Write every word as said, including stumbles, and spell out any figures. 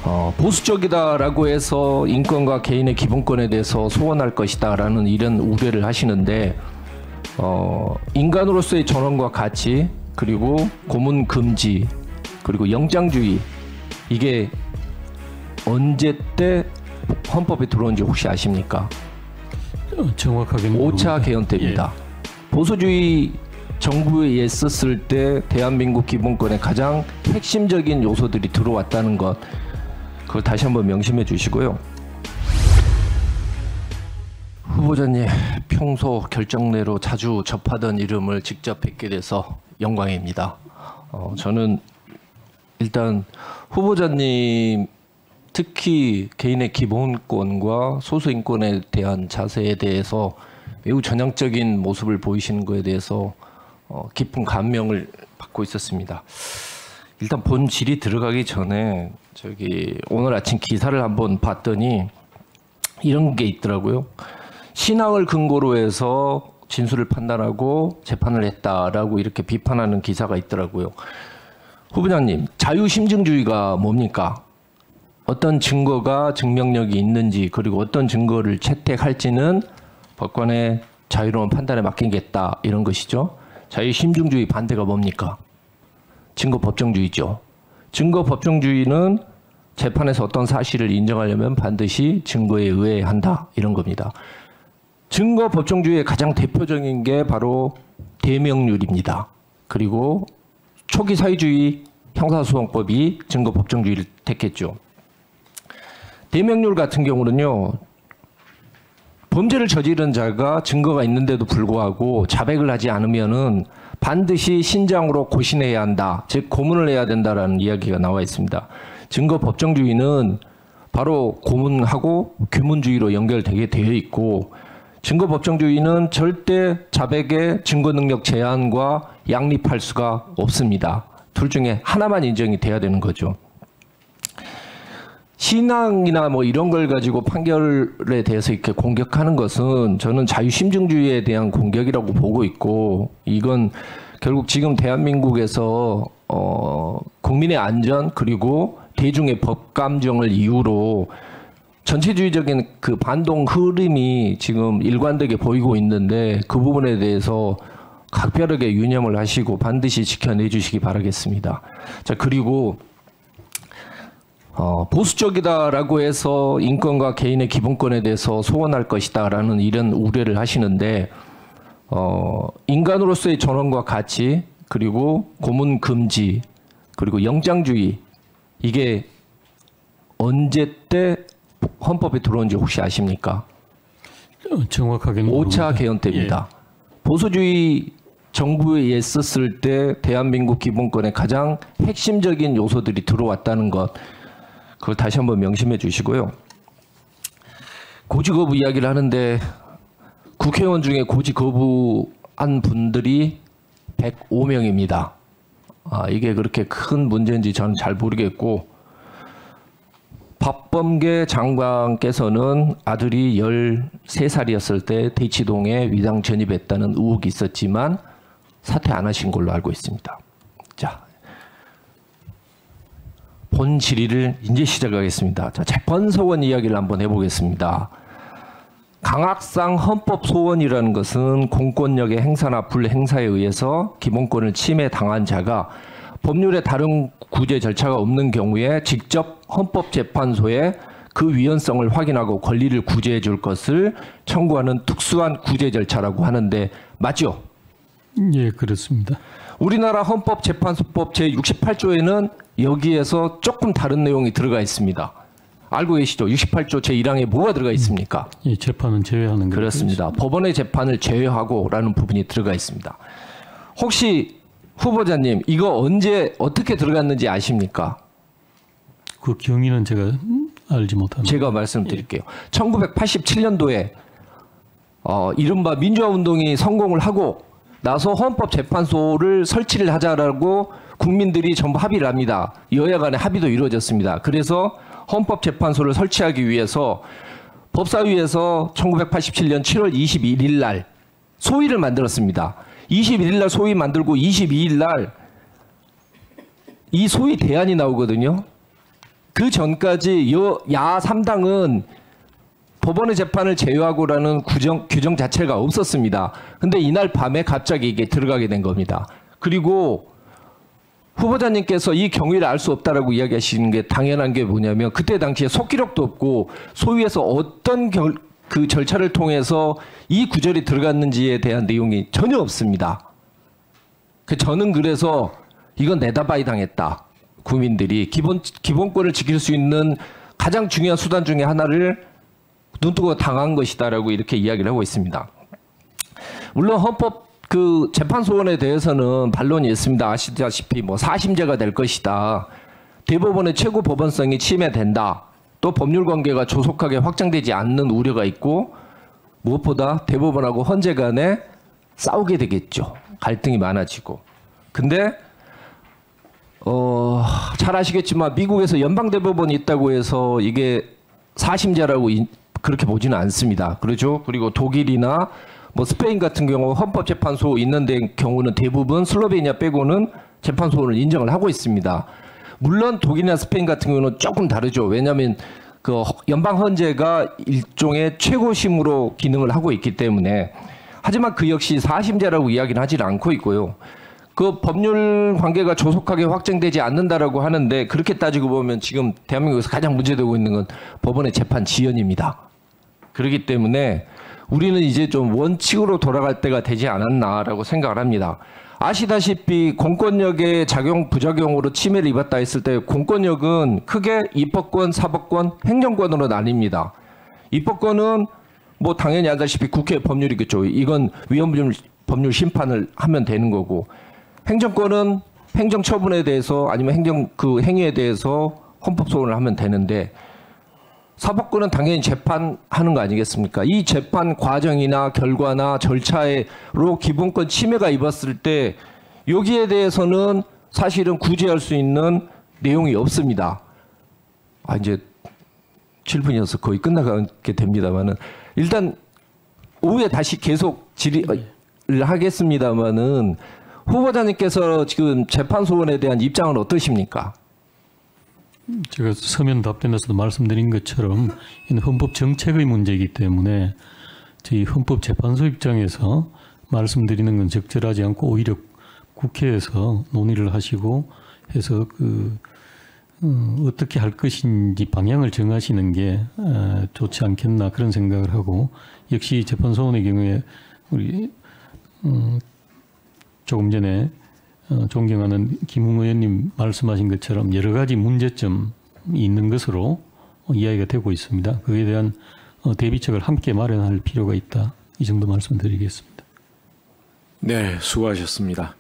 어, 보수적이다라고 해서 인권과 개인의 기본권에 대해서 소원할 것이다라는 이런 우려를 하시는데 어, 인간으로서의 전원과 가치 그리고 고문 금지 그리고 영장주의 이게 언제 때 헌법에 들어온지 혹시 아십니까? 정확하게는 오 차 개헌 때입니다. 예. 보수주의 정부에 있었을 때 대한민국 기본권의 가장 핵심적인 요소들이 들어왔다는 것 그걸 다시 한번 명심해 주시고요. 후보자님 평소 결정례로 자주 접하던 이름을 직접 뵙게 돼서 영광입니다. 어, 저는 일단 후보자님 특히 개인의 기본권과 소수인권에 대한 자세에 대해서 매우 전향적인 모습을 보이시는 것에 대해서 어, 깊은 감명을 받고 있었습니다. 일단 본질이 들어가기 전에 저기 오늘 아침 기사를 한번 봤더니 이런 게 있더라고요. 신앙을 근거로 해서 진술을 판단하고 재판을 했다라고 이렇게 비판하는 기사가 있더라고요. 후보자님, 자유심증주의가 뭡니까? 어떤 증거가 증명력이 있는지 그리고 어떤 증거를 채택할지는 법관의 자유로운 판단에 맡기겠다 이런 것이죠. 자유심증주의 반대가 뭡니까? 증거법정주의죠. 증거법정주의는 재판에서 어떤 사실을 인정하려면 반드시 증거에 의해야 한다 이런 겁니다. 증거법정주의의 가장 대표적인 게 바로 대명률입니다. 그리고 초기 사회주의 형사소송법이 증거법정주의를 택했죠. 대명률 같은 경우는요. 범죄를 저지른 자가 증거가 있는데도 불구하고 자백을 하지 않으면은 반드시 신장으로 고신해야 한다. 즉 고문을 해야 된다라는 이야기가 나와 있습니다. 증거법정주의는 바로 고문하고 규문주의로 연결되게 되어 있고 증거법정주의는 절대 자백의 증거능력 제한과 양립할 수가 없습니다. 둘 중에 하나만 인정이 돼야 되는 거죠. 신앙이나 뭐 이런 걸 가지고 판결에 대해서 이렇게 공격하는 것은 저는 자유심증주의에 대한 공격이라고 보고 있고 이건 결국 지금 대한민국에서 어 국민의 안전 그리고 대중의 법감정을 이유로 전체주의적인 그 반동 흐름이 지금 일관되게 보이고 있는데 그 부분에 대해서 각별하게 유념을 하시고 반드시 지켜내 주시기 바라겠습니다. 자, 그리고 어, 보수적이다라고 해서 인권과 개인의 기본권에 대해서 소원할 것이다라는 이런 우려를 하시는데 어, 인간으로서의 전원과 가치 그리고 고문 금지 그리고 영장주의 이게 언제 때 헌법에 들어온지 혹시 아십니까? 정확하게는 오 차 개헌 때입니다. 예. 보수주의 정부에 있었을 때 대한민국 기본권의 가장 핵심적인 요소들이 들어왔다는 것 그걸 다시 한번 명심해 주시고요. 고지 거부 이야기를 하는데 국회의원 중에 고지 거부한 분들이 백오 명입니다. 아, 이게 그렇게 큰 문제인지 저는 잘 모르겠고 박범계 장관께서는 아들이 열세 살이었을 때 대치동에 위장 전입했다는 의혹이 있었지만 사퇴 안 하신 걸로 알고 있습니다. 자, 본 질의를 이제 시작하겠습니다. 자, 재판소원 이야기를 한번 해보겠습니다. 강학상 헌법소원이라는 것은 공권력의 행사나 불행사에 의해서 기본권을 침해당한 자가 법률의 다른 구제 절차가 없는 경우에 직접 헌법재판소에 그 위헌성을 확인하고 권리를 구제해 줄 것을 청구하는 특수한 구제 절차라고 하는데 맞죠? 예, 그렇습니다. 우리나라 헌법재판소법 제육십팔 조에는 여기에서 조금 다른 내용이 들어가 있습니다. 알고 계시죠? 육십팔 조 제일 항에 뭐가 들어가 있습니까? 예, 재판은 제외하는 게 그렇습니다. 법원의 재판을 제외하고라는 부분이 들어가 있습니다. 혹시 후보자님 이거 언제 어떻게 들어갔는지 아십니까? 그 경위는 제가 알지 못합니다. 제가 말씀드릴게요. 예. 천구백팔십칠 년도에 어, 이른바 민주화운동이 성공을 하고 나서 헌법재판소를 설치를 하자라고 국민들이 전부 합의를 합니다. 여야 간의 합의도 이루어졌습니다. 그래서 헌법재판소를 설치하기 위해서 법사위에서 천구백팔십칠 년 칠월 이십일일 날 소위를 만들었습니다. 이십일일 날 소위 만들고 이십이일 날 이 소위 대안이 나오거든요. 그 전까지 야 삼 당은 법원의 재판을 제외하고라는 규정, 규정 자체가 없었습니다. 근데 이날 밤에 갑자기 이게 들어가게 된 겁니다. 그리고 후보자님께서 이 경위를 알 수 없다라고 이야기하시는 게 당연한 게 뭐냐면 그때 당시에 속기록도 없고 소위에서 어떤 결, 그 절차를 통해서 이 구절이 들어갔는지에 대한 내용이 전혀 없습니다. 그 저는 그래서 이건 내다바이 당했다. 국민들이 기본, 기본권을 지킬 수 있는 가장 중요한 수단 중에 하나를 눈뜨고 당한 것이다라고 이렇게 이야기를 하고 있습니다. 물론 헌법 그 재판소원에 대해서는 반론이 있습니다. 아시다시피 뭐 사심제가 될 것이다. 대법원의 최고 법원성이 침해된다. 또 법률 관계가 조속하게 확장되지 않는 우려가 있고 무엇보다 대법원하고 헌재 간에 싸우게 되겠죠. 갈등이 많아지고. 근데 어, 잘 아시겠지만 미국에서 연방대법원이 있다고 해서 이게 사심제라고 이, 그렇게 보지는 않습니다. 그렇죠? 그리고 독일이나 뭐 스페인 같은 경우 헌법재판소 있는 데 경우는 대부분 슬로베니아 빼고는 재판소를 인정을 하고 있습니다. 물론 독일이나 스페인 같은 경우는 조금 다르죠. 왜냐하면 그 연방 헌재가 일종의 최고심으로 기능을 하고 있기 때문에. 하지만 그 역시 사심제라고 이야기는 하질 않고 있고요. 그 법률 관계가 조속하게 확정되지 않는다라고 하는데 그렇게 따지고 보면 지금 대한민국에서 가장 문제되고 있는 건 법원의 재판 지연입니다. 그렇기 때문에 우리는 이제 좀 원칙으로 돌아갈 때가 되지 않았나라고 생각을 합니다. 아시다시피 공권력의 작용 부작용으로 침해를 입었다 했을 때 공권력은 크게 입법권, 사법권, 행정권으로 나뉩니다. 입법권은 뭐 당연히 알다시피 국회 법률이겠죠. 이건 위헌 법률 심판을 하면 되는 거고, 행정권은 행정 처분에 대해서 아니면 행정 그 행위에 대해서 헌법 소원을 하면 되는데, 사법권은 당연히 재판하는 거 아니겠습니까? 이 재판 과정이나 결과나 절차로 기본권 침해가 입었을 때 여기에 대해서는 사실은 구제할 수 있는 내용이 없습니다. 아, 이제 칠 분이어서 거의 끝나가게 됩니다만은 일단 오후에 다시 계속 질의를 하겠습니다만은 후보자님께서 지금 재판 소원에 대한 입장은 어떠십니까? 제가 서면 답변에서도 말씀드린 것처럼 이는 헌법 정책의 문제이기 때문에 저희 헌법재판소 입장에서 말씀드리는 건 적절하지 않고 오히려 국회에서 논의를 하시고 해서 그 어, 어떻게 할 것인지 방향을 정하시는 게 어, 좋지 않겠나 그런 생각을 하고, 역시 재판소원의 경우에 우리 음, 조금 전에 어, 존경하는 김웅 의원님 말씀하신 것처럼 여러 가지 문제점이 있는 것으로 어, 이야기가 되고 있습니다. 그에 대한 어, 대비책을 함께 마련할 필요가 있다. 이 정도 말씀드리겠습니다. 네, 수고하셨습니다.